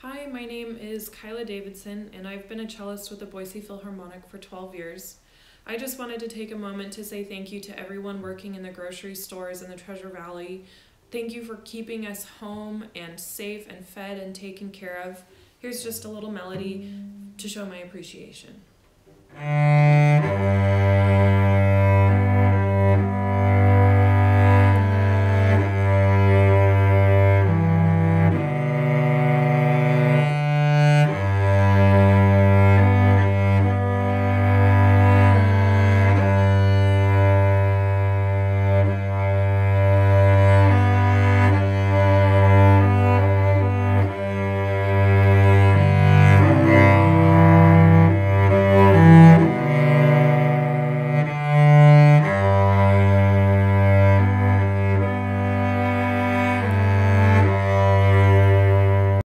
Hi, my name is Kyla Davidson, and I've been a cellist with the Boise Philharmonic for 12 years. I just wanted to take a moment to say thank you to everyone working in the grocery stores in the Treasure Valley. Thank you for keeping us home and safe and fed and taken care of. Here's just a little melody to show my appreciation.